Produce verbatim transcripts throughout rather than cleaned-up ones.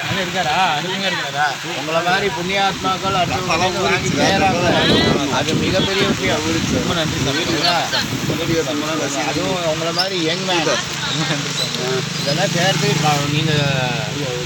இருக்காரா அருமையாக இருக்காரா உங்களை மாதிரி புண்ணியாத்மாக்கள் அடுத்த வாங்கி செய்யறாங்க. அது மிகப்பெரிய விஷயம். ரொம்ப நன்றி சார். அதுவும் உங்களை மாதிரி யங் மேன் இதெல்லாம் சேர்த்து நீங்கள்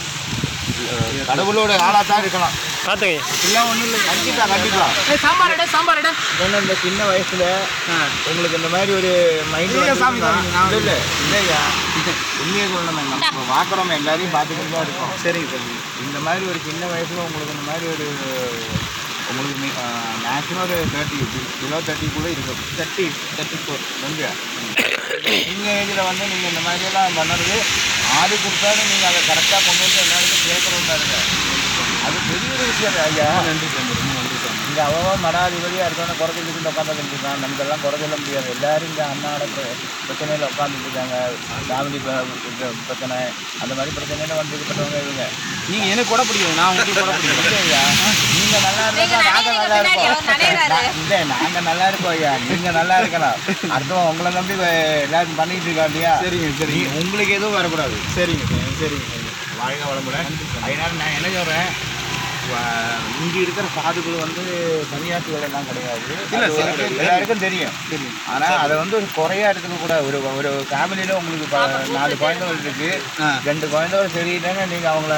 கடவுளோட ஆளாக தான் இருக்கலாம். பார்த்துங்க எல்லாம் ஒன்றும் இல்லை. கண்டிப்பாக கண்டிப்பாக சாம்பார் எடு சாம்பார் எடு. இந்த சின்ன வயசில் உங்களுக்கு இந்த மாதிரி ஒரு மைண்ட் இல்லை இல்லை இல்லையா உண்மையை சொல்லணும். நம்ம பார்க்குறோம் எல்லாரையும் பார்த்துக்கிட்டு தான் இருக்கோம். சரிங்க சார். இந்த மாதிரி ஒரு சின்ன வயசில் உங்களுக்கு இந்த மாதிரி ஒரு உங்களுக்கு மேக்ஸிமம் ஒரு தேர்ட்டி கிலோ தேர்ட்டி கூட இருக்கும். தேர்ட்டி தேர்ட்டி ஃபோர் வந்து சின்ன ஏஜில் வந்து நீங்கள் இந்த மாதிரியெல்லாம் பண்ணுறது ஆடு கொடுத்தாலும் நீங்கள் அதை கரெக்டாக கொண்டு வந்து எல்லாருக்கும் சேர்க்கணும்னு இருங்க. அது பெரிய ஒரு விஷயம் ஐயா. நன்றி சார். நன்றி சார். இங்கே அவ்வளோ மடாதிபதியாக இருக்கணும் குறை சொல்லிட்டு உட்காந்துட்டு இருக்காங்க. நமக்கெல்லாம் குறை சொல்ல முடியாது. எல்லோரும் இங்கே அண்ணாட பிரச்சனையில் உட்காந்துட்டு இருக்காங்க. ஃபேமிலி பிரச்சனை அந்த மாதிரி பிரச்சனையில் வந்து இது பண்ணுறவங்க இவங்க. நீங்கள் எனக்கு கூட பிடிக்கும். நான் உங்களுக்கு கூட பிடிக்கும் ஐயா. நீங்கள் நல்லா இருந்தால் நாங்கள் நல்லா இருப்போம். இல்லை நாங்கள் நல்லா இருப்போம் ஐயா. நீங்கள் நல்லா இருக்கலாம். அடுத்தவங்க உங்களை நம்பி எல்லாரும் பண்ணிட்டு இருக்கா இல்லையா? சரிங்க சரி. உங்களுக்கு எதுவும் வரக்கூடாது. சரிங்க சார். சரிங்க சார். வாழ்க வளமுடன். அதனால நான் என்ன சொல்கிறேன், இங்கே இருக்கிற சாதுக்கள் வந்து சன்னியாசிகள் எல்லாம் கிடையாது. எல்லாருக்கும் தெரியும். தெரியும். ஆனால் அதை வந்து ஒரு குறையாக எடுத்துக்க கூட ஒரு ஒரு ஃபேமிலியில் உங்களுக்கு நாலு குழந்தைகள் இருக்குது. ரெண்டு குழந்தைகள் சரியில்லைன்னா நீங்கள் அவங்கள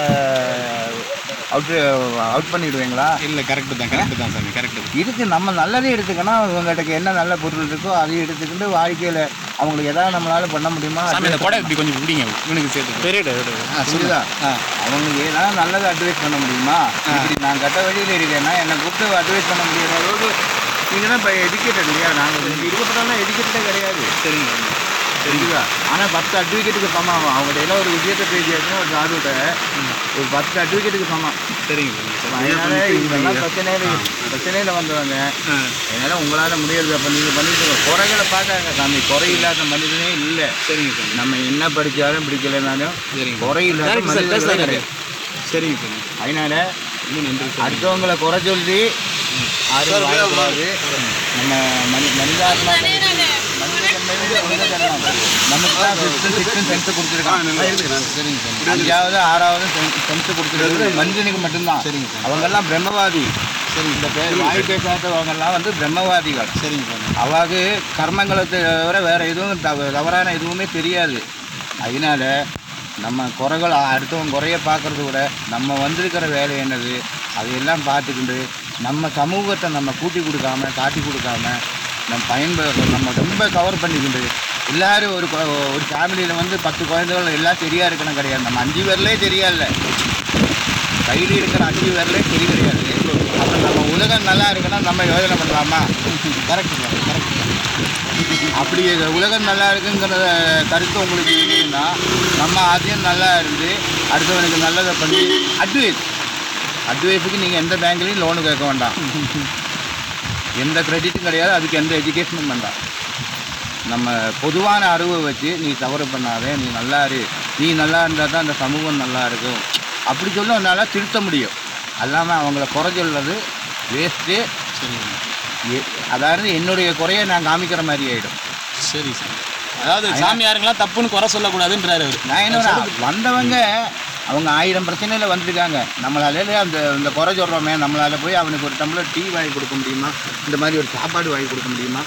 அவுட் அவுட் பண்ணிவிடுவீங்களா? இல்லை கரெக்டு தான். கரெக்டு தான் சார். கரெக்டு. இதுக்கு நம்ம நல்லதே எடுத்துக்கணும். அவங்ககிட்ட என்ன நல்ல பொருள் இருக்கோ அதையும் எடுத்துக்கிட்டு வாழ்க்கையில் அவங்களுக்கு எதாவது நம்மளால பண்ண முடியுமா? அந்த கூட இப்படி கொஞ்சம் பிடிங்க இவனுக்கு சேர்த்து பெரிய சரிதான். அவங்களுக்கு ஏதாவது நல்லதை அட்வைஸ் பண்ண முடியுமா? இப்படி நான் கட்ட வழியில் இருக்கேன்னா என்னை கூப்பிட்டு அட்வைஸ் பண்ண முடியாத அளவுக்கு நீங்கள் தான் இப்போ எஜுகேட்டட் இல்லையா? நாங்கள் இருபத்தெல்லாம் எஜுகேட்டடே கிடையாது. சரிங்க சரிங்களா? ஆனால் பத்து அட்வொகேட்டுக்கு சமம் ஆகும். அவங்கள்ட்ட எல்லாம் ஒரு விஷயத்தை பேசியாச்சுன்னா ஒரு சாதுகிட்ட ஒரு பத்து அட்வொகேட்டுக்கு சமம். சரிங்க. அதனால இவங்கெல்லாம் பிரச்சனையில் பிரச்சனையில் வந்தவங்க. அதனால் உங்களால் முடியாது. அப்போ நீங்கள் பண்ணிட்டு குறைகளை பார்க்காங்க சாமி. குறை இல்லாத மனிதனே இல்லை. சரிங்க சார். நம்ம என்ன படித்தாலும் பிடிக்கலைனாலும் குறை இல்லாத மனிதனே கிடையாது. சரிங்க சார். அதனால் அடுத்தவங்களை குறை சொல்லி யாரும் வாழக்கூடாது. நம்ம மனி மனிதாத்மா நமக்கு தான் ஃபிஃப்த்து சிக்ஸ்த்து சென்த்து கொடுத்துருக்காங்க. சரிங்க சார். அஞ்சாவது ஆறாவது சென்த்து கொடுத்துருக்கிறது மனிதனுக்கு மட்டும்தான். சரிங்க சார். அவங்கெல்லாம் பிரம்மவாதி. சரி. இந்த பேர் வாய் பேசாதவங்கெல்லாம் வந்து பிரம்மவாதிகள். சரிங்க சார். அவாக்கு கர்மங்களை தவிர வேறு எதுவும் தவ தவறான எதுவுமே தெரியாது. அதனால் நம்ம குறைகள் அடுத்தவங்க குறைய பார்க்குறத விட நம்ம வந்திருக்கிற வேலை என்னது அதையெல்லாம் பார்த்துக்கிண்டு நம்ம சமூகத்தை நம்ம கூட்டி கொடுக்காம காட்டி கொடுக்காம நம்ம பயன்ப நம்ம ரொம்ப கவர் பண்ணிக்கிண்டு எல்லோரும் ஒரு ஒரு ஃபேமிலியில் வந்து பத்து குழந்தைகள் எல்லாம் சரியாக இருக்கணும் கிடையாது. நம்ம அஞ்சு பேர்லேயே சரியா இல்லை. கையில் இருக்கிற அஞ்சு பேர்லேயே சரி கிடையாது. அப்புறம் நம்ம உலகம் நல்லா இருக்குன்னா நம்ம யோசனை பண்ணலாமா? கரெக்டு தான். கரெக்டு. அப்படி உலகம் நல்லா இருக்குங்கிற கருத்து உங்களுக்கு இல்லைன்னா நம்ம அதையும் நல்லா இருந்து அடுத்தவனுக்கு நல்லதை பண்ணி அட்வைஸ் அட்வைஸுக்கு நீங்கள் எந்த பேங்க்லேயும் லோனு கேட்க வேண்டாம். எந்த கிரெடிட்டும் கிடையாது. அதுக்கு எந்த எஜுகேஷனும் வேண்டாம். நம்ம பொதுவான அறிவை வச்சு நீ தவறு பண்ணாதே, நீ நல்லா இரு, நீ நல்லா இருந்தால் தான் அந்த சமூகம் நல்லா இருக்கும் அப்படி சொல்ல என்னால் திருத்த முடியும். அல்லாமல் அவங்கள குறை சொல்வது வேஸ்ட்டு. அதாவது என்னுடைய குறையை நான் காமிக்கிற மாதிரி ஆகிடும். சரி சார். அதாவது சாமியாருங்களாம் தப்புன்னு குறை சொல்லக்கூடாதுன்றாரு அவர். நான் என்ன வந்தவங்க அவங்க ஆயிரம் பிரச்சனையில் வந்துருக்காங்க. நம்மளால அந்த இந்த குறை சொல்கிறோமே நம்மளால் போய் அவனுக்கு ஒரு டம்ளர் டீ வாங்கி கொடுக்க முடியுமா? இந்த மாதிரி ஒரு சாப்பாடு வாங்கி கொடுக்க முடியுமா?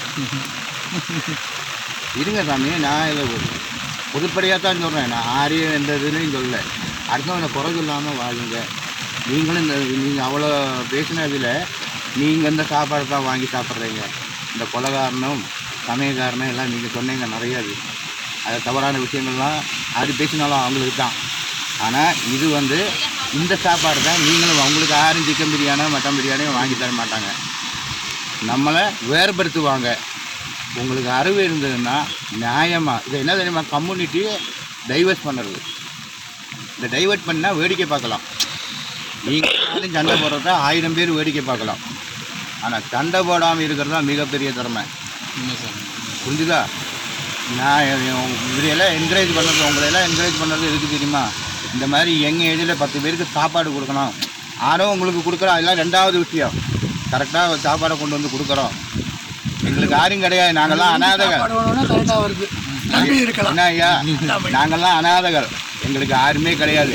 இருங்க சாமி. நான் இதை பொதுப்படியாக தான் சொல்கிறேன். நான் ஆரியம் எந்த இதுலையும் சொல்லலை. அடுத்தவனை குறை சொல்லாமல் வாழுங்க. நீங்களும் இந்த நீங்கள் அவ்வளோ பேசினதில் நீங்கள் இந்த சாப்பாடு தான் வாங்கி சாப்பிட்றீங்க. இந்த கொலைகாரணம் சமயக்காரனம் எல்லாம் நீங்கள் சொன்னீங்க நிறையா. அது அது தவறான விஷயங்கள்லாம் அது பேசினாலும் அவங்களுக்கு தான். ஆனால் இது வந்து இந்த சாப்பாடு தான் நீங்களும் அவங்களுக்கு யாரும் சிக்கன் பிரியாணி மட்டன் பிரியாணியும் வாங்கி தர மாட்டாங்க. நம்மளை வேறுபடுத்துவாங்க. உங்களுக்கு அறிவு இருந்ததுன்னா நியாயமாக இதை என்ன தெரியுமா? கம்யூனிட்டியை டைவர்ட் பண்ணுறது. இந்த டைவர்ட் பண்ணால் வேடிக்கை பார்க்கலாம். நீங்கள் சண்டை போடுறதா ஆயிரம் பேர் வேடிக்கை பார்க்கலாம். ஆனால் சண்டை போடாமல் இருக்கிறது தான் மிகப்பெரிய திறமை. புரிஞ்சுதா? நான் இவரையெல்லாம் என்கரேஜ் பண்ணுறது உங்களையெல்லாம் என்கரேஜ் பண்ணுறது எதுக்கு தெரியுமா? இந்த மாதிரி யங் ஏஜில் பத்து பேருக்கு சாப்பாடு கொடுக்கணும். ஆரோ உங்களுக்கு கொடுக்குறோம். அதெல்லாம் ரெண்டாவது விஷயம். கரெக்டாக சாப்பாடை கொண்டு வந்து கொடுக்குறோம். எங்களுக்கு யாரும் கிடையாது. நாங்கள்லாம் அனாதைகள். என்ன ஐயா? நாங்கள்லாம் அனாதைகள். எங்களுக்கு யாருமே கிடையாது.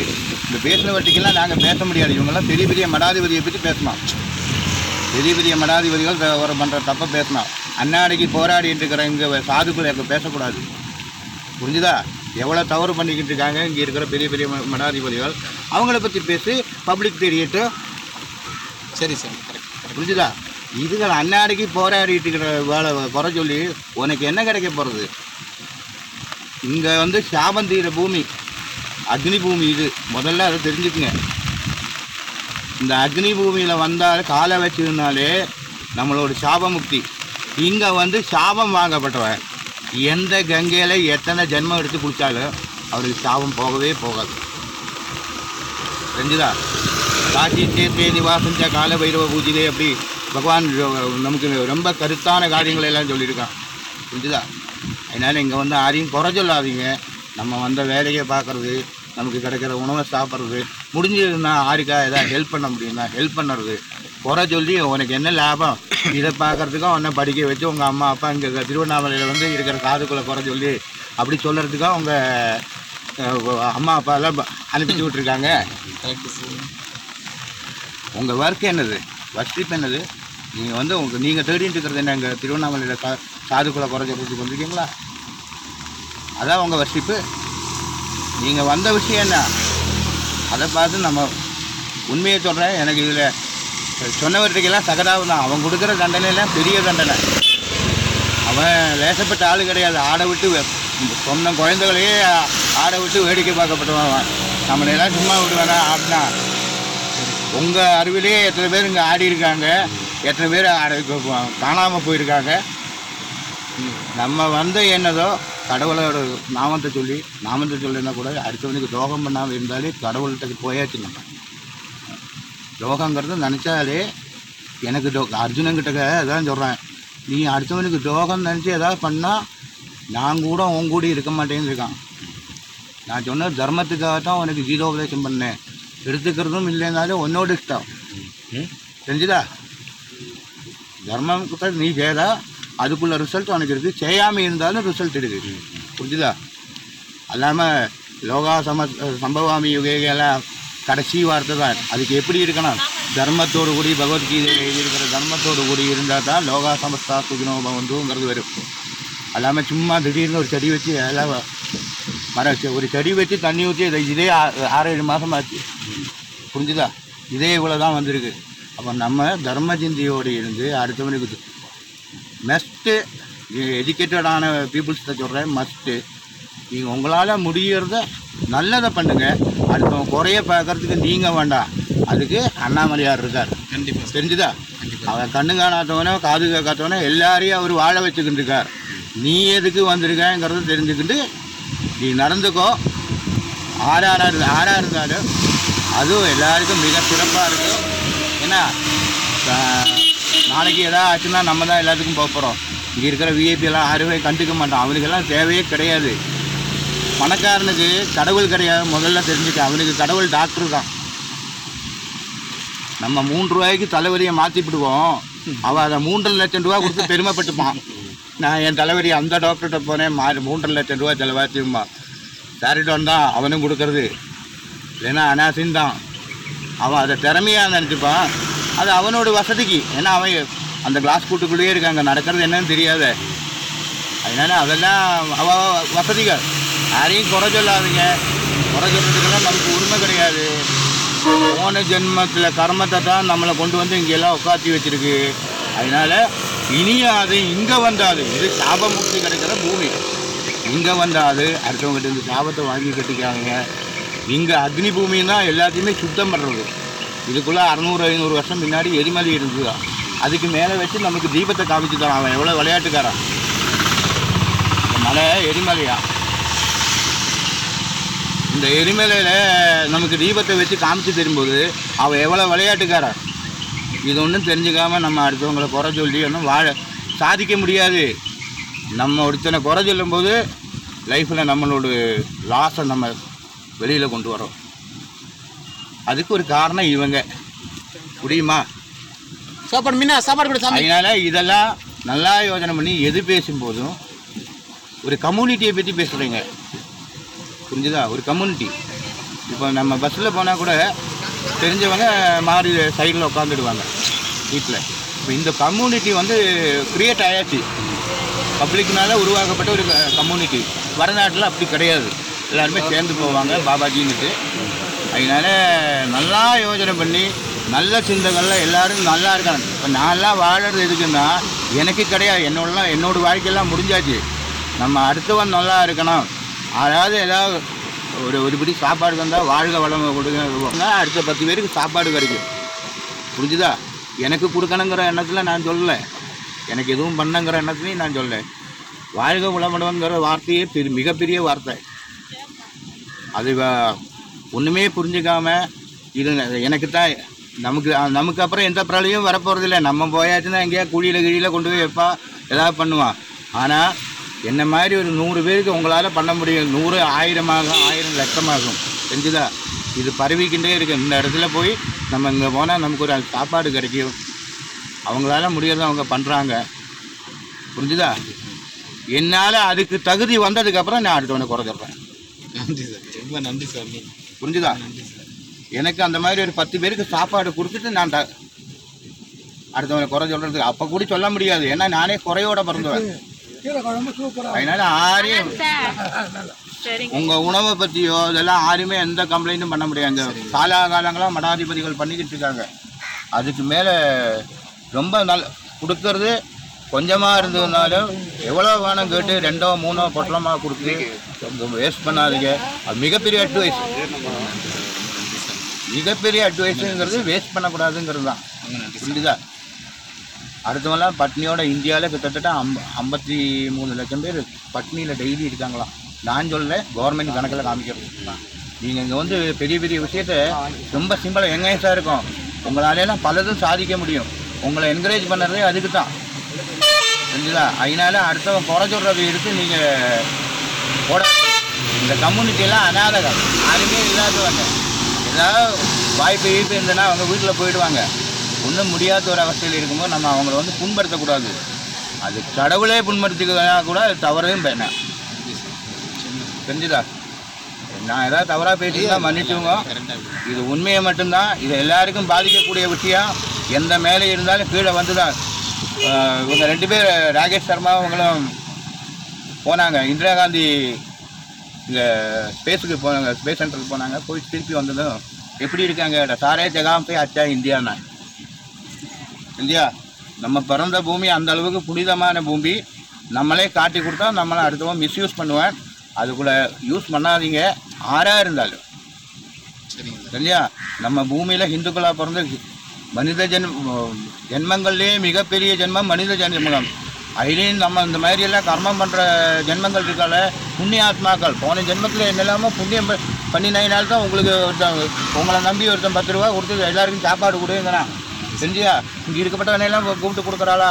இந்த பேசினவற்றுக்கெல்லாம் நாங்கள் பேச முடியாது. இவங்கெல்லாம் பெரிய பெரிய மடாதிபதியை பற்றி பேசணும். பெரிய பெரிய மடாதிபதிகள் ஒரு பண்ணுற தப்பை பேசணும். அன்னாடிக்கு போராடிட்டு இருக்கிற இங்கே சாதுக்களை இப்போ பேசக்கூடாது. புரிஞ்சுதா? எவ்வளோ தவறு பண்ணிக்கிட்டு இருக்காங்க இங்கே இருக்கிற பெரிய பெரிய மடாதிபதிகள். அவங்கள பற்றி பேசி பப்ளிக் தெரியட்டும். சரி சார், கரெக்ட். புரிஞ்சுதா? இதுகள் அன்னாடிக்கு போராடிட்டு இருக்கிற வேலை குறை சொல்லி உனக்கு என்ன கிடைக்க போகிறது? இங்கே வந்து சாபந்தீர பூமி, அக்னி பூமி. இது முதல்ல அதை தெரிஞ்சுக்குங்க. இந்த அக்னி பூமியில் வந்தால் காலை வச்சதுனாலே நம்மளோட சாபமுக்தி. இங்கே வந்து சாபம் வாங்கப்பட்டவன் எந்த கங்கையில் எத்தனை ஜென்மம் எடுத்து குளித்தாலும் அவருக்கு சாபம் போகவே போகாது. தெரிஞ்சுதா? காட்சி சேத்தே நிவாசஞ்ச கால பைரவ பூஜையிலே அப்படி பகவான் நமக்கு ரொம்ப கருத்தான காரியங்களை எல்லாம் சொல்லியிருக்கான். புரிஞ்சுதா? அதனால் இங்கே வந்து யாரையும் குறை சொல்லாதீங்க. நம்ம வந்த வேலையை பார்க்குறது, நமக்கு கிடைக்கிற உணவை சாப்பிட்றது, முடிஞ்சதுன்னா யாருக்கா எதாவது ஹெல்ப் பண்ண முடியும்னா ஹெல்ப் பண்ணுறது. குறை சொல்லி உனக்கு என்ன லாபம்? இதை பார்க்குறதுக்கும் உன்னை படிக்க வச்சு உங்கள் அம்மா அப்பா இங்கே திருவண்ணாமலையில் வந்து இருக்கிற சாதுக்களை குறை சொல்லி அப்படி சொல்கிறதுக்கும் உங்கள் அம்மா அப்பா எல்லாம் அனுப்பிச்சி விட்ருக்காங்க. உங்கள் ஒர்க் என்னது? வர்ஷிப் என்னது? நீங்கள் வந்து உங்கள் நீங்கள் தேடிட்டு இருக்கிறது என்ன? இங்கே திருவண்ணாமலையில் சா சாதுக்களை குறை சொல்கிறதுக்கு வந்துருக்கீங்களா? அதான் உங்கள் வர்ஷிப்பு. நீங்கள் வந்த விஷயம் என்ன அதை பார்த்து நம்ம உண்மையை சொல்கிறேன். எனக்கு இதில் சொன்னவற்றுக்கெல்லாம் சகதாவு தான். அவன் கொடுக்குற தண்டனையெல்லாம் பெரிய தண்டனை. அவன் லேசப்பட்ட ஆள் கிடையாது. ஆடை விட்டு சொன்ன குழந்தைகளையே ஆடை விட்டு வேடிக்கை பார்க்கப்பட்டவன். நம்மளையெல்லாம் சும்மா விடுவானா ஆடினா? உங்கள் அறிவிலே எத்தனை பேர் இங்கே ஆடி இருக்காங்க, எத்தனை பேர் ஆட காணாமல் போயிருக்காங்க. நம்ம வந்த என்னதோ கடவுளோட நாமத்தை சொல்லி நாமத்தை சொல்லினா கூட அடுத்தவனுக்கு துரோகம் பண்ணாமல் இருந்தாலே கடவுள்கிட்ட போயாச்சு. நம்ம துரோகங்கிறது நினச்சாலே எனக்கு டோ அர்ஜுனங்கிட்ட அதான் சொல்கிறேன். நீ அடுத்தவனுக்கு துரோகம் நினச்சி எதாவது பண்ணால் நான் கூட உன் கூட இருக்க மாட்டேன்னு இருக்கான். நான் சொன்ன தர்மத்துக்காக தான் உனக்கு கீதோபதேசம் பண்ணேன். எடுத்துக்கிறதும் இல்லைன்னாலும் உன்னோட இஷ்டம். தெரிஞ்சுதா? தர்மம் கிட்ட நீ செய்தா அதுக்குள்ள ரிசல்ட் உனக்கு இருக்குது. செய்யாமல் இருந்தாலும் ரிசல்ட் இருக்குது. புரிஞ்சுதா? அல்லாமல் லோகா சம சம்பவாமி யுகைகெல்லாம் கடைசி வார்த்தை தான். அதுக்கு எப்படி இருக்கணும்? தர்மத்தோடு கூடி பகவத்கீதை இருக்கிற தர்மத்தோடு கூடி இருந்தால் தான் லோகா சமஸ்தா சுகினோபம் வந்துங்கிறது வரும். அல்லாமல் சும்மா திடீர்னு ஒரு செடி வச்சு எல்லாம் மர ஒரு செடி வச்சு தண்ணி ஊற்றி இதை இதே ஆறு ஏழு மாதம் ஆச்சு. புரிஞ்சுதா? இதே இவ்வளோ தான் வந்திருக்கு. அப்போ நம்ம தர்ம சிந்தியோடு இருந்து அடுத்தவனுக்கு மஸ்ட்டு எஜுகேட்டடான பீப்புள்ஸ்கிட்ட சொல்கிறேன். மஸ்ட்டு நீங்கள் உங்களால் முடிகிறத நல்லதை பண்ணுங்கள். அடுத்தவங்க குறைய பார்க்குறதுக்கு நீங்கள் வேண்டாம். அதுக்கு அண்ணாமலையார் இருக்கார். கண்டிப்பாக. தெரிஞ்சுதா? அவன் கண்ணு காணாதவனோ காது கேட்காதவனோ எல்லாரையும் அவர் வாழ வச்சுக்கிட்டு இருக்கார். நீ எதுக்கு வந்திருக்கேங்கிறத தெரிஞ்சுக்கிட்டு நீ நடந்துக்கோ. ஆறாக இருந்து ஆறாக இருந்தாலும் அதுவும் எல்லாருக்கும் மிக சிறப்பாக இருக்கும். ஏன்னா நாளைக்கு எதாவது ஆச்சுன்னா நம்ம தான் எல்லாத்துக்கும் போக போகிறோம். இங்கே இருக்கிற விஐபி எல்லாம் யாருமே கண்டுக்க மாட்டோம். அவனுக்கெல்லாம் தேவையே கிடையாது. பணக்காரனுக்கு கடவுள் கிடையாது. முதல்ல தெரிஞ்சுக்க, அவனுக்கு கடவுள் டாக்டர் தான். நம்ம மூன்று ரூபாய்க்கு தலைவலியை மாற்றிவிடுவோம். அவன் அதை மூன்றரை லட்சம் ரூபா கொடுத்து பெருமைப்பட்டுப்பான். நான் என் தலைவலி அந்த டாக்டர்கிட்ட போனேன், மா மூன்றரை லட்சம் ரூபா செலவாச்சும்மா. சாரிட்டோன் தான் அவனும் கொடுக்கறது, இல்லைன்னா அனாசின் தான். அவன் அதை திறமையாக நினச்சிப்பான். அது அவனோட வசதிக்கு. ஏன்னா அவன் அந்த கிளாஸ் கூட்டுக்குள்ளேயே இருக்காங்க, நடக்கிறது என்னன்னு தெரியாத. அதனால் அதெல்லாம் அவ வசதிகள். யாரையும் குறை சொல்லாதீங்க. குறை சொல்கிறதுக்கெல்லாம் நமக்கு உரிமை கிடையாது. போன ஜென்மத்தில் கர்மத்தை தான் நம்மளை கொண்டு வந்து இங்கெல்லாம் உட்காத்தி வச்சுருக்கு. அதனால் இனியும் அது இங்கே வந்தாது. இது சாபமுக்தி கிடைக்கிற பூமி. இங்கே வந்தாது அடுத்தவங்ககிட்ட இருந்து சாபத்தை வாங்கி கட்டிக்காங்க. இங்கே அக்னி பூமின்னா எல்லாத்தையுமே சுத்தம் பண்ணுறது. இதுக்குள்ளே அறநூறு ஐநூறு வருஷம் முன்னாடி எரிமலை இருந்துதான். அதுக்கு மேலே வச்சு நமக்கு தீபத்தை காமிச்சு தரான். அவன் எவ்வளோ விளையாட்டுக்காரான். இந்த மலை எரிமலையா? இந்த எரிமலையில் நமக்கு தீபத்தை வச்சு காமிச்சு தரும்போது அவன் எவ்வளோ விளையாட்டுக்காரன். இது ஒன்றும் தெரிஞ்சுக்காமல் நம்ம அடுத்தவங்களை குறை சொல்லி ஒன்றும் வாழ சாதிக்க முடியாது. நம்ம ஒருத்தனை குறை சொல்லும்போது லைஃப்பில் நம்மளோட லாஸை நம்ம வெளியில் கொண்டு வரோம். அதுக்கு ஒரு காரணம் இவங்க. முடியுமா? சாப்பாடு மீனா சாப்பாடு கூட. அதனால் இதெல்லாம் நல்லா யோசனை பண்ணி எது பேசும்போதும் ஒரு கம்யூனிட்டியை பற்றி பேசுகிறீங்க. புரிஞ்சுதா? ஒரு கம்யூனிட்டி. இப்போ நம்ம பஸ்ஸில் போனால் கூட தெரிஞ்சவங்க மாறி சைடில் உட்காந்துடுவாங்க வீட்டில். இப்போ இந்த கம்யூனிட்டி வந்து க்ரியேட் ஆயாச்சு, பப்ளிக்னால உருவாக்கப்பட்ட ஒரு கம்யூனிட்டி. வடநாட்டில் அப்படி கிடையாது, எல்லாருமே சேர்ந்து போவாங்க பாபாஜின்னுட்டு. அதனால நல்லா யோசனை பண்ணி நல்ல சிந்தகள்லாம் எல்லோரும் நல்லா இருக்காங்க. இப்போ நான்லாம் வாழறது எதுக்குன்னா எனக்கு கிடையாது, என்னோடலாம் என்னோடய வாழ்க்கையெல்லாம் முடிஞ்சாச்சு. நம்ம அடுத்தவன் நல்லா இருக்கணும், அதாவது ஏதாவது ஒரு ஒரு பிடி சாப்பாடு தந்தால் வாழ்க வளம் கொடுங்க, அடுத்த பத்து பேருக்கு சாப்பாடு கிடைக்கும். புரிஞ்சுதா? எனக்கு கொடுக்கணுங்கிற எண்ணத்தில் நான் சொல்லலை, எனக்கு எதுவும் பண்ணங்கிற எண்ணத்துலையும் நான் சொல்லலை. வாழ்க வளமுடங்கிற வார்த்தையே பெரிய மிகப்பெரிய வார்த்தை. அது ஒன்றுமே புரிஞ்சுக்காம இது எனக்கு தான் நமக்கு நமக்கு அப்புறம் எந்த பிரளையும் வரப்போகிறதில்ல. நம்ம போயாச்சுன்னா எங்கேயா குழியில் கிழியில் கொண்டு போய் வைப்பா, ஏதாவது பண்ணுவான். ஆனால் என்ன மாதிரி ஒரு நூறு பேருக்கு உங்களால் பண்ண முடியும். நூறு ஆயிரமாகும், ஆயிரம் லட்சமாகும். தெரிஞ்சுதா? இது பரவிக்கின்றே இருக்கு. இந்த இடத்துல போய் நம்ம இங்கே போனால் நமக்கு ஒரு சாப்பாடு கிடைக்கும். அவங்களால முடியாத அவங்க பண்ணுறாங்க. புரிஞ்சுதா? என்னால் அதுக்கு தகுதி வந்ததுக்கப்புறம் நான் அடுத்தவனை குறை சொல்கிறேன். நன்றி சார், ரொம்ப நன்றி சார். புரிஞ்சுதா? எனக்கு அந்த மாதிரி ஒரு பத்து பேருக்கு சாப்பாடு கொடுத்துட்டு நான் அடுத்தவனை குறை சொல்கிறதுக்கு அப்போ கூட சொல்ல முடியாது. ஏன்னா நானே குறையோட பிறந்தவன். அதனால யாரையும் உங்கள் உணவை பற்றியோ இதெல்லாம் யாருமே எந்த கம்ப்ளைண்ட்டும் பண்ண முடியாது. காலாகாலங்களாக மடாதிபதிகள் பண்ணிக்கிட்டு இருக்காங்க. அதுக்கு மேலே ரொம்ப நல்ல கொடுக்கறது கொஞ்சமாக இருந்ததுனாலும் எவ்வளோ வேணும் கேட்டு ரெண்டோ மூணோ பொட்டலமாக கொடுத்து வேஸ்ட் பண்ணாதீங்க. அது மிகப்பெரிய அட்வைஸ். மிகப்பெரிய அட்வைஸுங்கிறது வேஸ்ட் பண்ணக்கூடாதுங்கிறது தான். புரிஞ்சுதா? அடுத்தவங்களாம் பட்னியோட இந்தியாவில் கிட்டத்தட்ட அம்ப ஐம்பத்தி மூணு லட்சம் பேர் பட்னியில் டெய்லி இருக்காங்களாம். நான் சொல்லலை, கவர்மெண்ட் கணக்கில் காமிக்கிறது. நீங்கள் இங்கே வந்து பெரிய பெரிய விஷயத்த ரொம்ப சிம்பிளாக எங்கேஸாக இருக்கும். உங்களாலேலாம் பலதும் சாதிக்க முடியும். உங்களை என்கரேஜ் பண்ணுறதே அதுக்கு தான். புரிஞ்சுதா? அதனால அடுத்தவன் குறை சொல்கிறதை எடுத்து நீங்கள் போட. இந்த கம்யூனிட்டியெல்லாம் அநாதகம், யாருமே இல்லாதவங்க. ஏதாவது வாய்ப்பு ஈர்ப்பு இருந்ததுன்னா அவங்க வீட்டில் போயிடுவாங்க. ஒன்றும் முடியாத ஒரு அவஸ்தையில் இருக்கும்போது நம்ம அவங்கள வந்து புண்படுத்தக்கூடாது. அது கடவுளே புண்படுத்திக்கிறதா கூட அது தவறையும் பேனேன். தெரிஞ்சுதா? நான் ஏதாவது தவறாக பேசியிருந்தா மன்னிச்சுங்க. இது உண்மையை மட்டும்தான். இது எல்லாருக்கும் பாதிக்கக்கூடிய விஷயம். எந்த மேலே இருந்தாலும் கீழே வந்து தான். இவங்க ரெண்டு பேர் ராகேஷ் சர்மா அவங்களும் போனாங்க, இந்திரா காந்தி இங்கே ஸ்பேஸுக்கு போனாங்க, ஸ்பேஸ் சென்டருக்கு போனாங்க. போய் திருப்பி வந்ததும் எப்படி இருக்காங்க? சாரே ஜகாம் போய் அச்சா இந்தியாண்ணா. இந்தியா நம்ம பிறந்த பூமி அந்த அளவுக்கு புனிதமான பூமி. நம்மளே காட்டி கொடுத்தா நம்மளை அடுத்தவன் மிஸ்யூஸ் பண்ணுவேன். அதுக்குள்ளே யூஸ் பண்ணாதீங்க ஆறாக இருந்தாலும். இல்லையா? நம்ம பூமியில் ஹிந்துக்களாக பிறந்த மனித ஜென்ம ஜென்மங்கள்லேயே மிகப்பெரிய ஜென்மம் மனித ஜென்மம். அதுலேயும் நம்ம இந்த மாதிரியெல்லாம் கர்மம் பண்ணுற ஜென்மங்கள் இருக்கால, புண்ணிய ஆத்மாக்கள். போன ஜென்மத்தில் என்னெல்லாமோ புண்ணியம் பண்ணினால தான் உங்களுக்கு ஒருத்தன் உங்களை நம்பி ஒருத்தன் பத்து ரூபா கொடுத்து எல்லாருக்கும் சாப்பாடு கொடுங்கண்ணா. செஞ்சியா? இங்கே இருக்கப்பட்டவனையெல்லாம் கூப்பிட்டு கொடுக்குறாளா?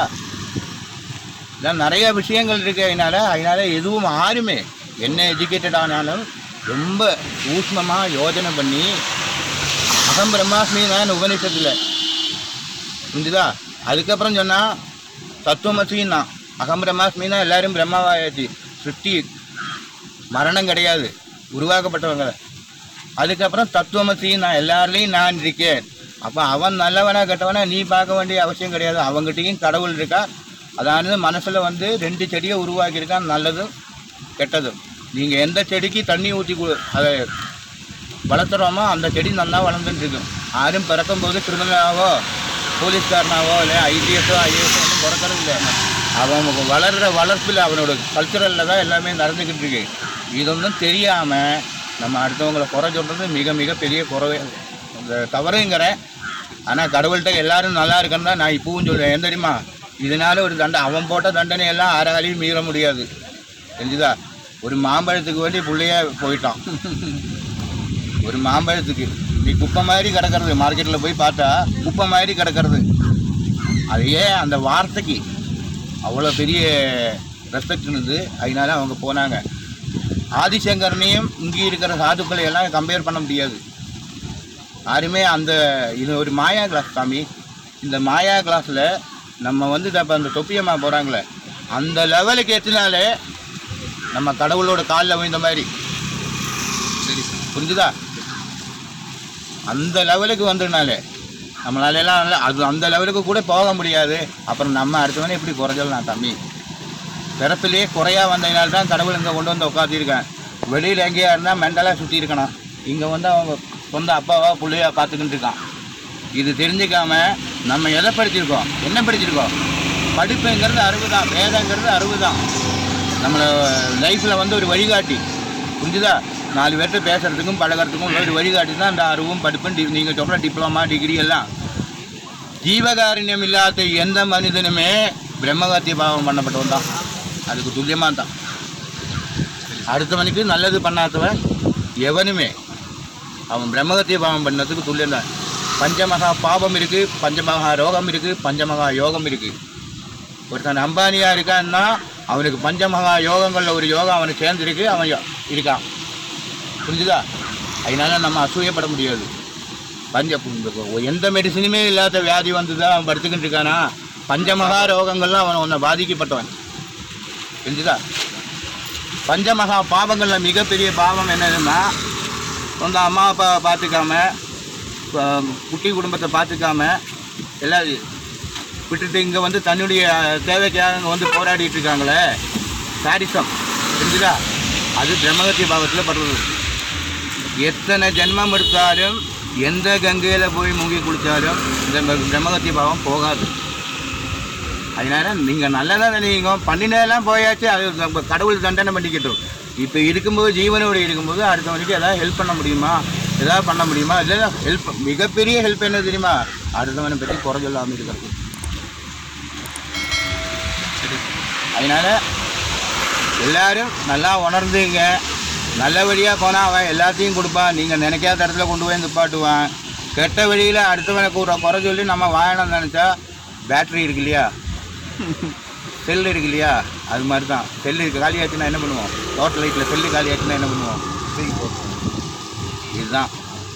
இதான் நிறைய விஷயங்கள் இருக்குது. அதனால் அதனால் எதுவும் யாருமே என்ன எஜுகேட்டட் ஆனாலும் ரொம்ப சூஷ்மமாக யோஜனை பண்ணி அகம் பிரம்மாஸ்மி நான் உபநிஷத்தில் புரிஞ்சுதா? அதுக்கப்புறம் சொன்னால் தத்துவமசின்னா அகம் பிரம்மாஸ்மின்னா எல்லோரும் பிரம்மாவாயாச்சு. சுற்றி மரணம் கிடையாது, உருவாக்கப்பட்டவங்க. அதுக்கப்புறம் தத்துவமசி நான் எல்லாருலேயும் நான் இருக்கேன். அப்போ அவன் நல்லவனா கெட்டவனா நீ பார்க்க வேண்டிய அவசியம் கிடையாது. அவங்ககிட்டையும் கடவுள் இருக்கா. அதாவது மனசில் வந்து ரெண்டு செடியை உருவாக்கியிருக்கான், நல்லதும் கெட்டதும். நீங்கள் எந்த செடிக்கு தண்ணி ஊற்றி அதை வளர்த்துறோமோ அந்த செடி நல்லா வளர்ந்துட்டு இருக்கும். யாரும் பிறக்கும்போது கிரிமினலாவோ போலீஸ்காரனாவோ இல்லை ஐடிஎஸோ ஐஏஎஸோ ஒன்றும் பிறக்கிறது இல்லை. அவன் வளர்கிற வளர்ப்பில் அவனோட கல்ச்சரலில் தான் எல்லாமே நடந்துக்கிட்டு இருக்கு. இதொன்றும் தெரியாமல் நம்ம அடுத்தவங்களை குறை சொல்கிறது மிக மிக பெரிய குறை இந்த தவறுங்கிறேன். ஆனால் கடவுள்கிட்ட எல்லோரும் நல்லா இருக்குன்னு தான் நான் இப்பவும் சொல்லுவேன். ஏன் தெரியுமா? இதனால் ஒரு தண்டனை, அவன் போட்ட தண்டனை எல்லாம் ஆறாலையும் மீற முடியாது. தெரிஞ்சுதா? ஒரு மாம்பழத்துக்கு வேண்டி பிள்ளைய போயிட்டான். ஒரு மாம்பழத்துக்கு நீ குப்பை மாதிரி கிடக்கிறது, மார்க்கெட்டில் போய் பார்த்தா குப்பை மாதிரி கிடக்கிறது. அதையே அந்த வார்த்தைக்கு அவ்வளோ பெரிய ரெஸ்பெக்ட் இருந்தது. அதனால அவங்க போனாங்க. ஆதிசங்கரனையும் இங்கே இருக்கிற சாதுக்களை எல்லாம் கம்பேர் பண்ண முடியாது. யாருமே அந்த இது ஒரு மாயா கிளாஸ் சாமி. இந்த மாயா கிளாஸில் நம்ம வந்து இப்போ அந்த தொப்பியம்மா போகிறாங்களே அந்த லெவலுக்கு ஏற்றினாலே நம்ம கடவுளோட காலில் விழுந்த மாதிரி. சரி சார், புரிஞ்சுதா? அந்த லெவலுக்கு வந்ததுனாலே நம்மளாலெல்லாம் அது அந்த லெவலுக்கு கூட போக முடியாது. அப்புறம் நம்ம அடுத்தவனே எப்படி குறைஞ்சலாம் தம்பி? பிறப்பிலேயே குறையா வந்ததுனால தான் கடவுள் இங்கே கொண்டு வந்து உட்காந்துருக்கேன். வெளியில் எங்கேயா இருந்தால் மெண்டலாக சுற்றி இருக்கணும். இங்கே வந்து அவங்க சொந்த அப்பாவா பிள்ளையா பார்த்துக்கிட்டு இருக்கான். இது தெரிஞ்சுக்காம நம்ம எதை படிச்சிருக்கோம், என்ன படிச்சிருக்கோம்? படிப்புங்கிறது அறிவு தான், வேதங்கிறது அறிவு தான். நம்மளை லைஃப்பில் வந்து ஒரு வழிகாட்டி, புரிஞ்சுதா? நாலு பேர்கிட்ட பேசுகிறதுக்கும் பழகிறதுக்கும் ஒரு வழிகாட்டி தான் இந்த அறிவும் படிப்பும். டி நீங்கள் சொல்கிற டிப்ளமா டிகிரி எல்லாம் ஜீவகாருண்யம் இல்லாத எந்த மனிதனுமே பிரம்மகத்திய பாவம் பண்ணப்பட்டவன் தான். அதுக்கு துல்லியமாக தான். அடுத்தவனுக்கு நல்லது பண்ணாதவன் எவனுமே அவன் பிரம்மகத்திய பாவம் பண்ணதுக்கு துல்லியம் தான். பஞ்சமகா பாவம் இருக்குது, பஞ்சமகா ரோகம் இருக்குது, பஞ்சமகா யோகம் இருக்குது. ஒருத்தன் அம்பானியாக இருக்கான்னா அவனுக்கு பஞ்சமகா யோகங்களில் ஒரு யோகம் அவனுக்கு சேர்ந்துருக்கு, அவன் இருக்கான். புரிஞ்சுதா? அதனால நம்ம அசூயப்பட முடியாது. பஞ்ச எந்த மெடிசனுமே இல்லாத வியாதி வந்து தான் அவன் படுத்துக்கிட்டு இருக்கானா? பஞ்சமகா ரோகங்கள்லாம் அவன் ஒன்றை பாதிக்கப்பட்டவன். புரிஞ்சுதா? பஞ்சமகா பாவங்களில் மிகப்பெரிய பாவம் என்னதுன்னா, சொந்த அம்மா அப்பா பார்த்துக்காம, குட்டி குடும்பத்தை பார்த்துக்காம எல்லாம் விட்டுட்டு இங்கே வந்து தன்னுடைய தேவைக்காக இங்கே வந்து போராடிட்டு இருக்காங்களே, சாரிசம். புரிஞ்சுதா? அது பிரம்மகத்திய பாவத்தில் படுறது. எத்தனை ஜென்மம் எடுத்தாலும் எந்த கங்கையில் போய் மூங்கி குளித்தாலும் இந்த பிரம்மகத்திய பாவம் போகாது. அதனால நீங்கள் நல்லதாக நினைங்க. பண்ணினதெல்லாம் போயாச்சு, அது கடவுள் தண்டனை பண்ணிக்கிட்டோம். இப்போ இருக்கும்போது ஜீவனோடு இருக்கும்போது அடுத்தவனுக்கு எதாவது ஹெல்ப் பண்ண முடியுமா, எதாவது பண்ண முடியுமா? இல்லை ஹெல்ப், மிகப்பெரிய ஹெல்ப் என்ன தெரியுமா? அடுத்தவனை பற்றி குறை சொல்லாமல் இருக்கிறது. அதனால் எல்லோரும் நல்லா உணர்ந்துங்க. நல்ல வழியாக போனால் அவன் எல்லாத்தையும் கொடுப்பான். நீங்கள் நினைக்காத இடத்துல கொண்டு போய் நிப்பாட்டுவான். கெட்ட வழியில் அடுத்தவனை கூட குறை சொல்லி நம்ம வாழணும்னு நினச்சா பேட்ரி இருக்கு இல்லையா, செல் இருக்கு இல்லையா, அது மாதிரி தான். செல்லு காலியாச்சுன்னா என்ன பண்ணுவோம்? டோட்டல் லைட்டில் செல்லு காலியாச்சுன்னா என்ன பண்ணுவோம்? தூக்கி போட்டுருவோம். இதுதான்.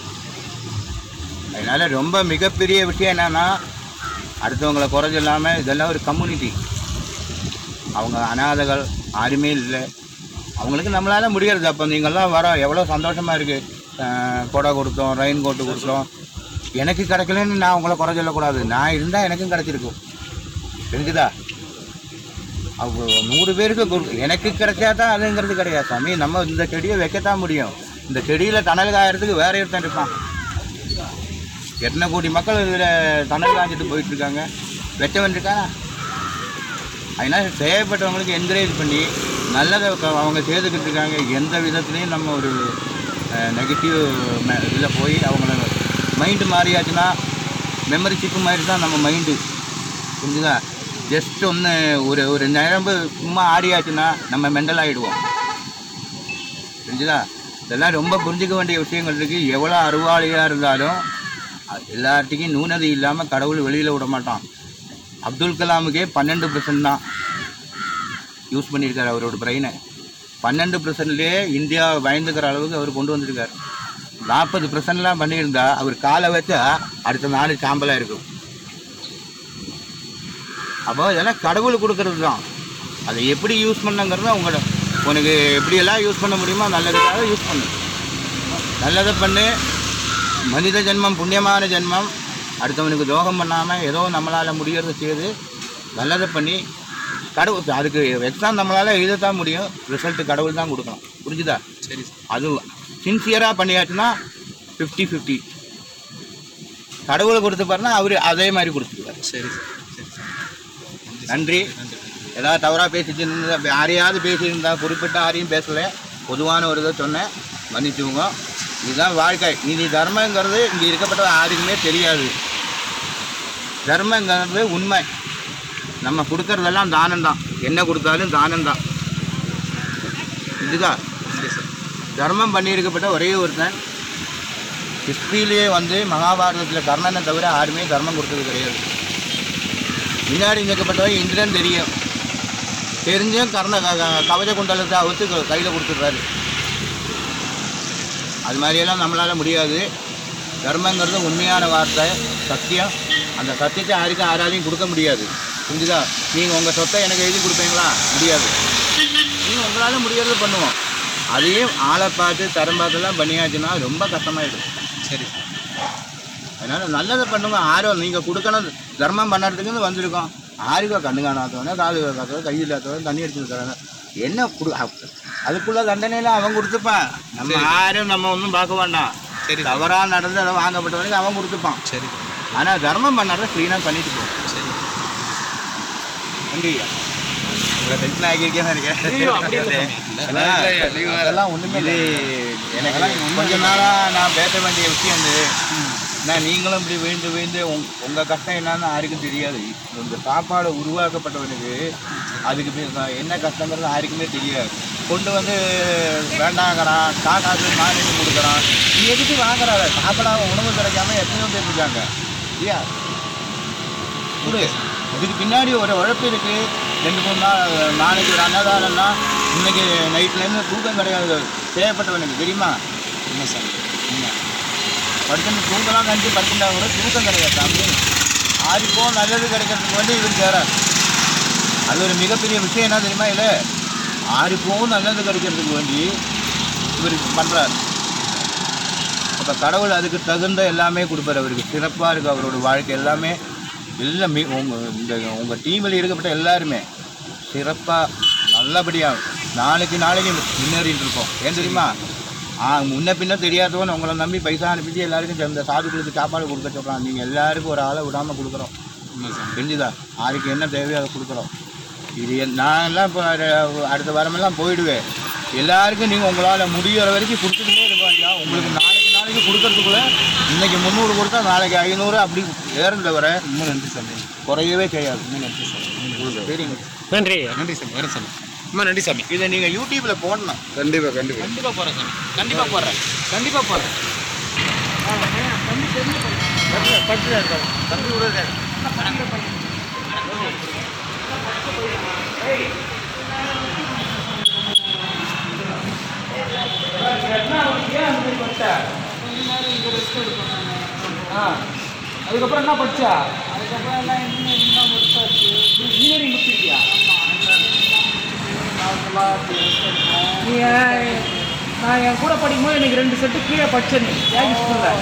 அதனால் ரொம்ப மிகப்பெரிய விஷயம் என்னென்னா, அடுத்தவங்களை குறை சொல்லாமல், இதெல்லாம் ஒரு கம்யூனிட்டி. அவங்க அனாதைகள் யாருமே இல்லை, அவங்களுக்கு நம்மளால் முடியாது. அப்போ நீங்கள்லாம் வர எவ்வளோ சந்தோஷமாக இருக்குது. கொடை கொடுத்தோம், ரெயின் கோட்டு கொடுத்தோம். எனக்கு கிடைக்கலன்னு நான் உங்களை குறை சொல்லக்கூடாது. நான் இருந்தால் எனக்கும் கிடைச்சிருக்கும். இருக்குதா? அவங்க நூறு பேருக்கு கொடு, எனக்கு கிடைச்சா தான் அதுங்கிறது கிடையாது சாமி. நம்ம இந்த செடியை வைக்கத்தான் முடியும். இந்த செடியில் தணல் காயறதுக்கு வேற ஒருத்தன் இருப்பான். எத்தனை கோடி மக்கள் இதில் தணல் காய்ச்சிட்டு போயிட்டுருக்காங்க, வெச்சவன் இருக்கானா? அதனால் தேவைப்பட்டவங்களுக்கு என்கரேஜ் பண்ணி நல்லதை அவங்க செய்துக்கிட்டு இருக்காங்க. எந்த விதத்துலேயும் நம்ம ஒரு நெகட்டிவ் இதில் போய் அவங்கள மைண்டு மாறியாச்சுன்னா மெமரி சிப்பு மாதிரி தான் நம்ம மைண்டு. புரிஞ்சுதா? ஜஸ்ட் ஒன்று ஒரு ஒரு நிரம்பு சும்மா ஆடியாச்சுன்னா நம்ம மெண்டல் ஆகிடுவோம். புரிஞ்சுதா? இதெல்லாம் ரொம்ப புரிஞ்சிக்க வேண்டிய விஷயங்கள் இருக்குது. எவ்வளோ அறிவாளியாக இருந்தாலும் எல்லார்ட்டுக்கும் நூனதி இல்லாமல் கடவுள் வெளியில் விட மாட்டான். அப்துல் கலாமுக்கே பன்னெண்டு பர்சன்ட் தான் யூஸ் பண்ணியிருக்காரு அவரோட பிரெயினை. பன்னெண்டு பர்சன்ட்லேயே இந்தியா பயந்துக்கிற அளவுக்கு அவர் கொண்டு வந்திருக்கார். நாற்பது பர்சன்ட்லாம் பண்ணியிருந்தா அவர் காலை வச்சா அடுத்த நாலு சாம்பலாக இருக்கும். அப்போ இதெல்லாம் கடவுள் கொடுக்கறது தான். அதை எப்படி யூஸ் பண்ணுங்கிறது உங்களோட, உனக்கு எப்படியெல்லாம் யூஸ் பண்ண முடியுமோ நல்லதுக்காக யூஸ் பண்ணு. நல்லதை பண்ணு. மனித ஜென்மம் புண்ணியமான ஜென்மம். அடுத்தவனுக்கு துரோகம் பண்ணாமல் ஏதோ நம்மளால் முடியறத செய்து நல்லதை பண்ணி கடவுள், அதுக்கு எக்ஸாம் நம்மளால் எழுதத்தான் முடியும், ரிசல்ட்டு கடவுள் தான் கொடுக்கணும். புரிஞ்சுதா? சரி. அது சின்சியராக பண்ணியாச்சுன்னா ஃபிஃப்டி ஃபிஃப்டி. கடவுளை கொடுத்து பாருன்னா அவர் அதே மாதிரி கொடுத்துருவார். சரி. நன்றி. ஏதாவது தவறாக பேசிட்டு இருந்தா, யாரையாவது பேசியிருந்தா, குறிப்பிட்ட யாரையும் பேசலை, பொதுவான ஒரு இதை சொன்னேன், மன்னிச்சுங்க. இதுதான் வாழ்க்கை. இது தர்மங்கிறது இங்கே இருக்கப்பட்ட யாருக்குமே தெரியாது. தர்மங்கிறது உண்மை. நம்ம கொடுக்கறதெல்லாம் தானம்தான். என்ன கொடுத்தாலும் தானம்தான். இதுதான் தர்மம் பண்ணியிருக்கப்பட்ட ஒரே ஒருத்தன். ஹிஸ்ட்ரியிலேயே வந்து மகாபாரதத்தில் கர்ணனை தவிர யாருமே தர்மம் கொடுத்தது கிடையாது. முன்னாடி இருக்கப்பட்டவன் இந்திரன் தெரியும், தெரிஞ்சும் கர்ண கவச குண்டலத்தை அவுத்து கையில் கொடுத்துட்றாரு. அது மாதிரியெல்லாம் நம்மளால் முடியாது. தர்மங்கிறது உண்மையான வார்த்தை, சத்தியம். அந்த சத்தியத்தை யாருக்கும் யாராலையும் கொடுக்க முடியாது. புரிஞ்சுதா? நீங்கள் உங்கள் சொத்தை எனக்கு எழுதி கொடுப்பீங்களா? முடியாது. நீங்கள் உங்களால் முடியாது பண்ணுவோம். அதையும் ஆளை பார்த்து தரம் பார்த்தெல்லாம் பண்ணியாச்சுன்னா ரொம்ப கஷ்டமாயிடும். சரி. அதனால் நல்லதை பண்ணுங்க. ஆரும் நீங்கள் கொடுக்கணும் தர்மம் பண்ணுறதுக்குன்னு வந்திருக்கோம். ஆருக்கோ கண்ணு காணாதவனே காது காத்தவன் கை இல்லாதவன் தண்ணி அடிச்சு தராங்க என்ன கொடு அதுக்குள்ள தண்டனையில் அவன் கொடுத்துப்பான். நம்ம யாரும் நம்ம ஒன்றும் பார்க்க வேண்டாம். சரி தவறாக நடந்து அதை வாங்கப்பட்டவனுக்கு அவன் கொடுத்துப்பான். சரி ஆனால் தர்மம் பண்ணாத க்ளீனாக பண்ணிட்டு போ. சரி நன்றி. உங்களை டென்ஷன் ஆகியிருக்கேன் இருக்கேன். அதெல்லாம் ஒன்றுமே இது எனக்கு கொஞ்ச நாளாக நான் பேச வேண்டிய விஷயம் வந்து நான் நீங்களும் இப்படி விழுந்து விழுந்து உங் உங்கள் கஷ்டம் என்னன்னு யாருக்கும் தெரியாது. இந்த சாப்பாடு உருவாக்கப்பட்டவனுக்கு அதுக்கு என்ன கஷ்டங்கிறது யாருக்குமே தெரியாது. கொண்டு வந்து வேண்டாங்கிறான் காக்காசு மாநில கொடுக்குறான். நீ எதுக்கு வாங்குறாத சாப்பிடாம உணவு கிடைக்காம எத்தனையோ பேர் இருக்காங்க இல்லையா? கொடு. இதுக்கு பின்னாடி ஒரு உழைப்பு இருக்குது. ரெண்டு மூணு நாள் நாளைக்கு ஒரு அன்னதானம்னா இன்றைக்கி நைட்லேருந்து தூக்கம் கிடையாது தேவைப்பட்டவனுக்கு தெரியுமா? என்ன சார் என்ன படுத்துன்னு தூங்கலாம் கஞ்சி படுத்துட்டா கூட தூக்கம் கிடையாது. சாமி ஆரிப்போ நல்லது கிடைக்கிறதுக்கு வந்து இவர் சேராது. அது ஒரு மிகப்பெரிய விஷயம் என்ன தெரியுமா? இல்லை ஆரிப்போவும் நல்லது கிடைக்கிறதுக்கு வேண்டி இவர் பண்ணுறார். அப்போ கடவுள் அதுக்கு தகுந்த எல்லாமே கொடுப்பார். அவருக்கு சிறப்பாக இருக்குது அவரோட வாழ்க்கை எல்லாமே. எல்லாம் மீ உங்கள் இந்த உங்கள் டீமில் இருக்கப்பட்ட எல்லாருமே சிறப்பாக நல்லபடியாக நாளைக்கு நாளைக்கு முன்னேறிட்டு இருக்கோம். ஏன் தெரியுமா? ஆ முன்ன பின்ன தெரியாதவன் உங்களை நம்பி பைசா அனுப்பிட்டு எல்லாருக்கும் இந்த சாதுக்களுக்கு சாப்பாடு கொடுக்க சொல்கிறான். நீங்கள் எல்லாருக்கும் ஒரு ஆளை விடாமல் கொடுக்குறோம். தெரிஞ்சுதா? யாருக்கு என்ன தேவையோ அதை கொடுக்குறோம். இது நான்லாம் இப்போ அடுத்த வாரமெல்லாம் போயிடுவேன். எல்லாருக்கும் நீங்கள் உங்களால் முடிகிற வரைக்கும் கொடுத்துக்கிட்டே இருக்கோம். ஐயா உங்களுக்கு நாளைக்கு நாளைக்கு கொடுக்கறதுக்குள்ள இன்றைக்கி முந்நூறு கொடுத்தா நாளைக்கு ஐநூறு அப்படி ஏறும் தவிர இன்னும் நன்றி சார் குறையவே செய்யாது. இன்னும் நன்றி சார். சரிங்க நன்றி நன்றி சார். வேறு சார் ரொம்ப நன்றி சாமி. இதை நீங்கள் யூடியூப்பில் போடணும். கண்டிப்பாக கண்டிப்பாக கண்டிப்பாக போடுறேன் சாமி. கண்டிப்பாக போடுறேன் கண்டிப்பாக போடுறேன். தம்பி விடுறது அதுக்கப்புறம் என்ன படிச்சா? அதுக்கப்புறம் எல்லாம் இன்ஜினியரிங் தான் முடிச்சாச்சு. இன்ஜினியரிங் முடிச்சிருக்கியா? நீ நான் என் கூட படிக்கும்போது எனக்கு ரெண்டு செட்டு கீழே படிச்சேன். ஏன் ஸ்கூலில்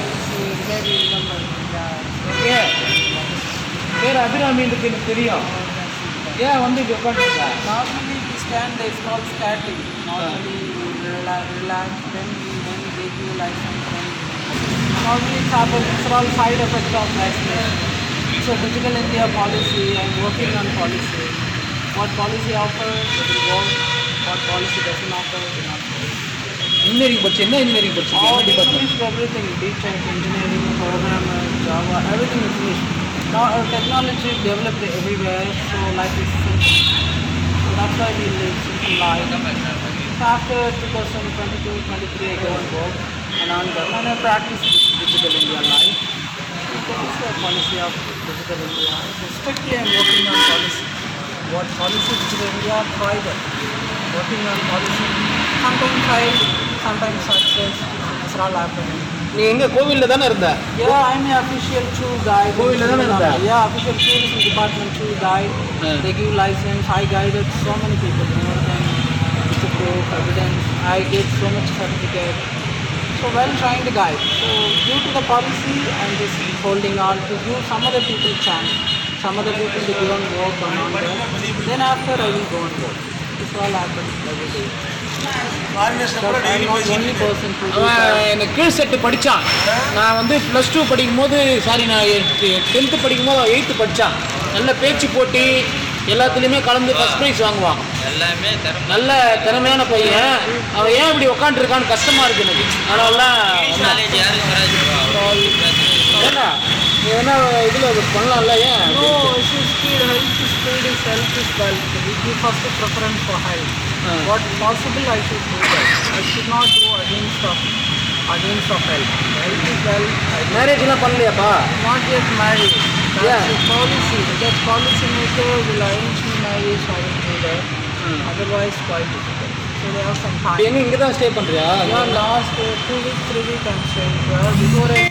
ஓகே பேர் அபிராமி இருக்கு எனக்கு தெரியும். ஏன் வந்து இது உட்காந்துருக்கா? Normally we stand there, it's called static. Normally you relax, relax, then you then they give you license. Normally it happens, it's all side effects of vaccination. So Digital India policy, I'm working on policy. What policy offers, it will work. What policy doesn't offer, it will not work. Engineering படிச்சு என்ன engineering படிச்சு? All finished everything, B Tech, engineering, programmer, Java, everything is finished. Now uh, technology developed everywhere, so life is simple. So that's why we live simple life. So after twenty twenty-two twenty-three I go and work and on the and I practice Digital India life. So that is the policy of Digital India. So strictly I am working on policy. What policy Digital India? Try that. Working on policy. Sometimes fail, sometimes success. It's all happening. நீ எங்கே கோவிலில் தானே இருந்த? Yeah, I'm an official tour guide. கோவிலில் தானே இருந்த? Yeah, official tourism department tour guide. Uh. They give license. I guided so many people. More than with the proof, evidence. I get so much certificate. So while trying to guide. So due to the policy, I'm just holding on to give some other people chance. Some other people to go and work on on them. Then after I will go and work. This all happens every day. I'm not only person to do அவன் that. எனக்கு கீழ் set படித்தான். நான் வந்து plus two படிக்கும்போது sorry நான் tenth படிக்கும்போது eighth படித்தான். நல்ல பேச்சு போட்டி எல்லாத்துலேயுமே கலந்து ஃபஸ்ட் ப்ரைஸ் வாங்குவான். எல்லாமே நல்ல திறமையான பையன். அவன் ஏன் இப்படி உட்காந்துருக்கான்னு கஷ்டமாக இருக்குது எனக்கு. அதனாலலாம் ஏன்னா நீ வேணா இதில் பண்ணலாம்ல? ஏன் No, it is speed, health is speed, is health is wealth. We give first preference for health. Uh. What possible I should do that. I should not go against of against of health. Health is wealth. I do மேரேஜ்லாம் பண்ணலையாப்பா? not yet married. That's Yeah. the policy. That policy maker will arrange me marriage, I will do that. Hmm. Otherwise quite difficult. So they have some time. எங்கே இங்கே தான் stay பண்ணுறியா? Yeah, last uh, two weeks, three weeks I'm staying here. Before I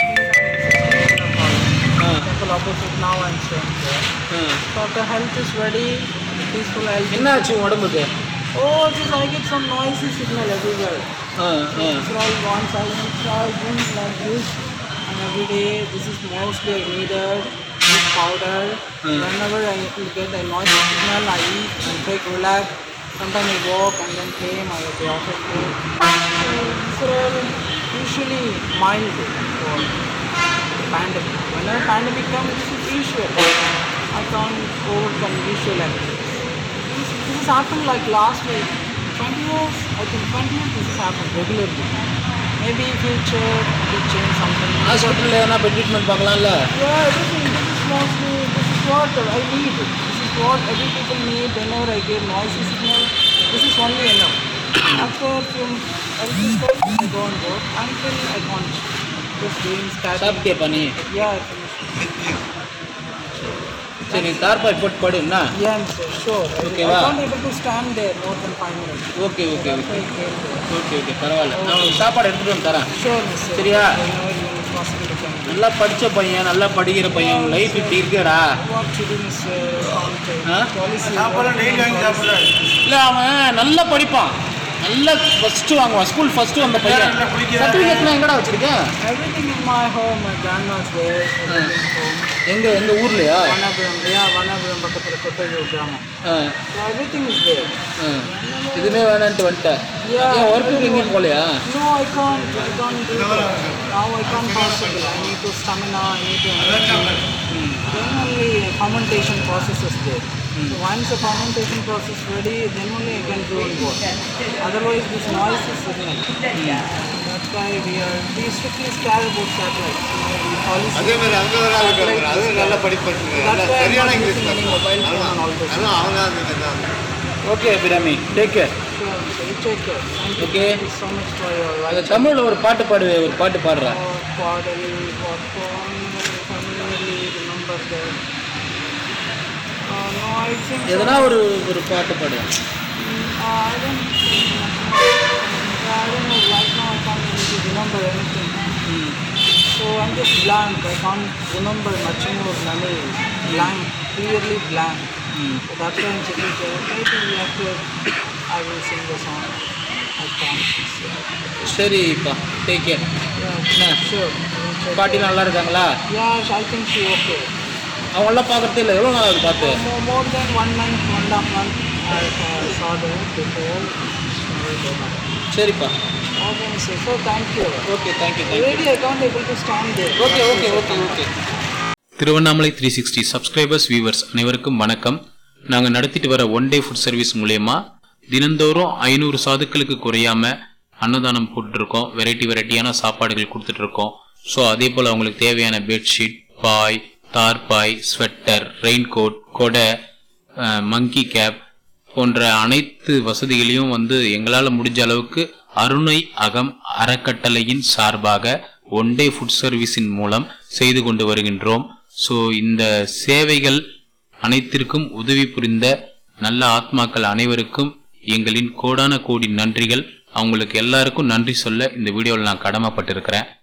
Uh. temple opposite, now I'm staying here. So the health is ready, peaceful health. என்ன ஆச்சு உன் உடம்புக்கு? Oh, just I get some noisy signal everywhere. Ah ah It's all one silent, so I don't like this. And every day. This is mostly needed. This powder. Mm. Whenever I get a noise signal, I eat and take relax. Sometimes I walk and then came. I at the office. So these are all usually mild for pandemic. Whenever pandemic comes, this is usual. I can't overcome usual activities. This, this has happened like last week. twenty years, I think twenty years this has happened regularly. Maybe future will change something. ஹாஸ்பிட்டலில் எதனா போய் treatment பார்க்கலாம்ல? Yeah, everything. This is mostly, this is what I need. This is what every people need. Whenever I get noisy signal, this is only enough. After few everything goes, I go and work until I can't. Just doing starting. சாப்பிட்டியா பண்ணி? Yeah, I finished. சரி நீ தார்பாய் போட்டு படுன்னா? Yeah, sir, sure. Okay, I wow. can't able to stand there more than five minutes. Okay okay That's okay why I came there. Okay okay பரவாயில்ல. நான் உங்களுக்கு சாப்பாடு எடுத்துகிட்டு வந்து தரேன். Sure, mister. சரியா? Whenever you need possible to come. நல்லா படித்த பையன், நல்லா படிக்கிற பையன், உன் லைஃப் இப்படி இருக்குடா. What to do, mister? Huh? Policy. இல்லை அவன் நல்லா படிப்பான், நல்லா ஃபஸ்ட்டு வாங்குவான், ஸ்கூல் ஃபஸ்ட்டு வந்த பையன். சர்டிஃபிகேட்லாம் எங்கடா வச்சுருக்கேன்? Everything in my home. My grandma's there. Everything home. எங்கே எங்கள் ஊர்லையா? Vanapuram. Yeah, Vanapuram பக்கத்துல கொட்டையூர் கிராமம். ஆ So everything is there. ஆ இதுவுமே வேணான்ட்டு வந்துட்டேன். Yeah. ஏன் ஒர்க்குக்கு எங்கேயும் போகலையா? No, I can't. I can't do that. Now I can't possible. I need to stamina. I need to energy. Then only fermentation process is there. So once the fermentation process ready, then only I can go and work. Otherwise, this noise is signal. That's why we are we strictly care about satellites. You know, we policy. அதே மாதிரி அங்கே வேற இருக்கிறாங்க, அது நல்லா படிப்பாங்க, நல்லா That's why I'm சரியான not English using any mobile phone and all this. அதான் அவங்க தான் okay Abirami, take care. Sure, so you take care. Thank you. Okay. Thank you so much for your அந்த life. தமிழில் ஒரு பாட்டு பாடு, ஒரு பாட்டு பாடுறா. Oh, Padal, what familiarly remember that. Uh, no, I think. எதனா ஒரு ஒரு பாட்டு பாடு. Uh, I don't. Uh, I don't know. Right now, I can't really remember anything. So I'm just blank. I can't remember much more. Nani blank, clearly blank. So that's why I'm sitting there. Maybe after I will sing the song. I can't. சரிப்பா, take care. Yeah, sure. I will check. பாட்டி நல்லா இருக்காங்களா? Yeah, I think she okay. அவங்களாம் பார்க்கறதே இல்லை, எவ்வளோ நாள் ஆகுது பார்த்து? More, more than one month, one and a half month, I uh, saw them before. சரிப்பா. Okay, sir. So thank you. Okay, thank you thank you. Already I can't able to stand there. Okay okay okay okay. Tiruvannamalai three sixty subscribers viewers அனைவருக்கும் வணக்கம். நாங்கள் நடத்திட்டு வர one day food service மூலயமா தினந்தோறும் ஐநூறு சாதுக்களுக்கு குறையாமல் அன்னதானம் போட்டுருக்கோம். வெரைட்டி வெரைட்டியான சாப்பாடுகள் கொடுத்துட்ருக்கோம். ஸோ அதே போல் அவங்களுக்கு தேவையான பெட்ஷீட், பாய், தார்பாய், ஸ்வெட்டர், ரெயின்கோட், கொடை, மங்கி கேப் போன்ற அனைத்து வசதிகளையும் வந்து எங்களால் முடிஞ்ச அளவுக்கு அருணை அகம் அறக்கட்டளையின் சார்பாக ஒன் டே ஃபுட் சர்வீஸின் மூலம் செய்து கொண்டு வருகின்றோம். ஸோ இந்த சேவைகள் அனைத்திற்கும் உதவி புரிந்த நல்ல ஆத்மாக்கள் அனைவருக்கும் எங்களின் கோடான கோடி நன்றிகள். அவங்களுக்கு எல்லாருக்கும் நன்றி சொல்ல இந்த வீடியோவில் நான் கடமைப்பட்டிருக்கிறேன்.